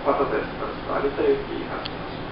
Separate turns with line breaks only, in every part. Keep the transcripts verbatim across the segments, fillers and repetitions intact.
またです。有田行き発車します。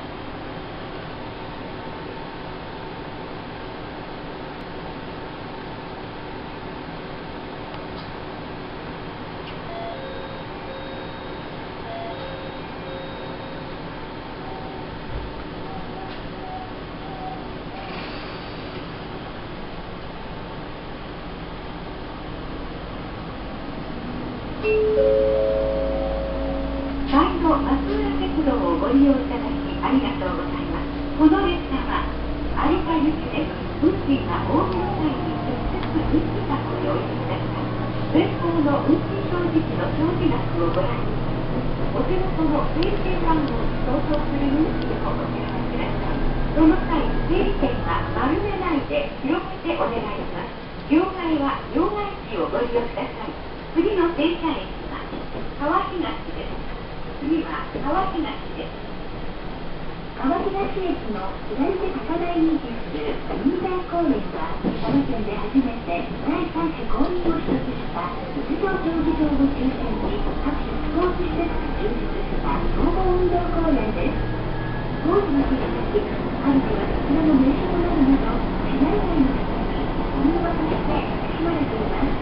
松浦鉄道をご利用いただきありがとうございます。この列車は有田行きです。運賃がおおめの際に直接運賃箱にお入れください。前方の運賃表示器の表示額をご覧にお手元の整理券番号に相当する運賃をお支払いください。その際、整理券は丸めないで広げてお願いします。両替は両替機をご利用ください。次の停車駅は川東です。次は川東です。川東駅の左手高台に位置する銀山公園は佐賀県で初めてだいさん種公認を取得した陸上競技場を中心に各種スポーツ施設が充実した総合運動公園です。当時の日々春には桜の名所となるなど市内外の方に本場として親しまれています。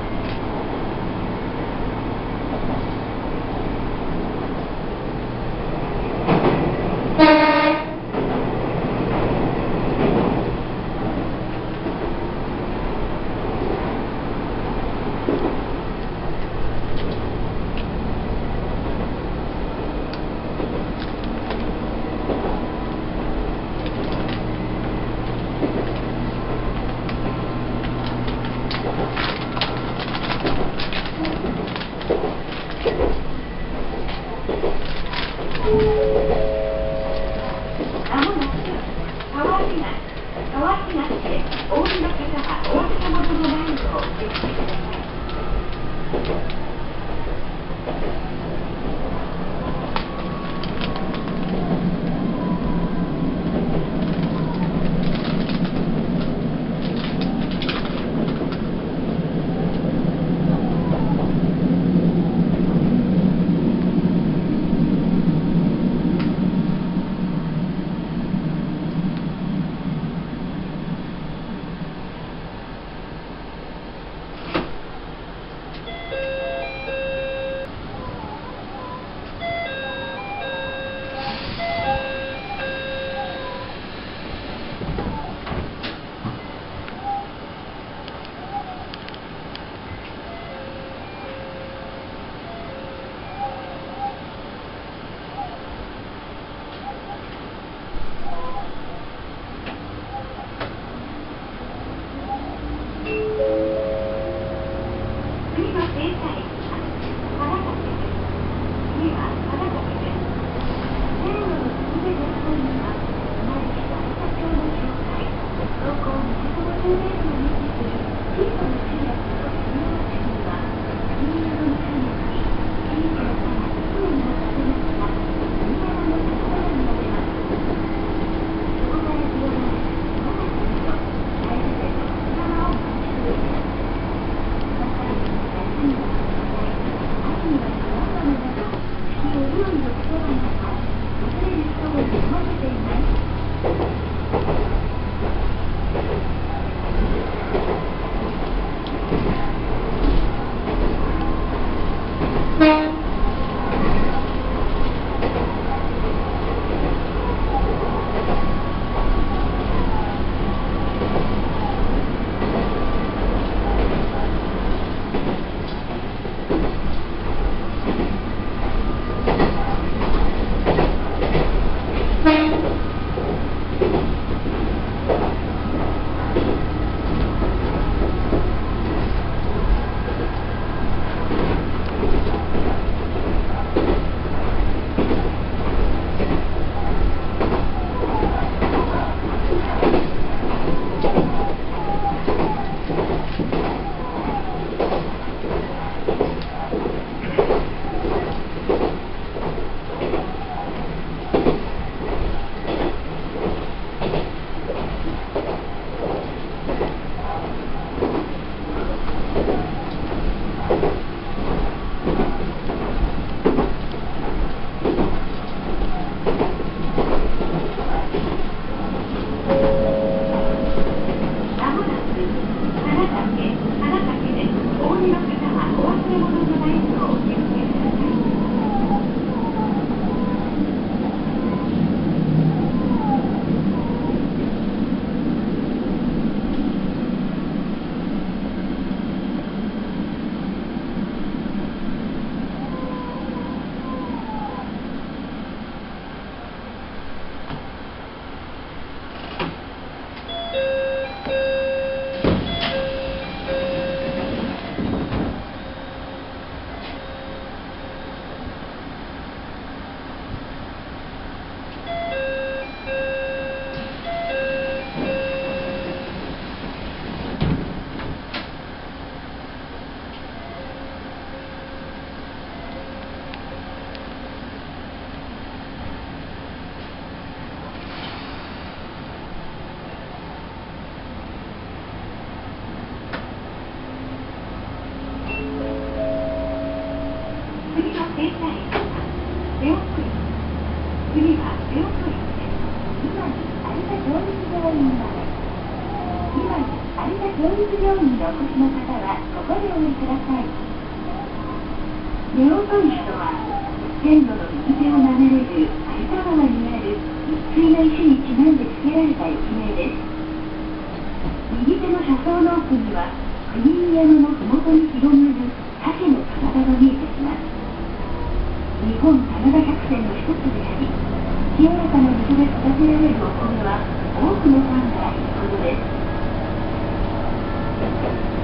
次の停車駅はレオクリス。次はレオクリスです。今に有田教育病院まで。今に有田教育病院にお越しの方はごご了承ください。レオポリスとは線路の右手を流れる有田川にある一対の石にちなんで付けられた駅名です。右手の車窓の奥には国見山の麓に広がる鮭の棚田が見えてきます。日本棚田百選の一つであり、清らかな水で育てられるお米は多くのファンがいることです。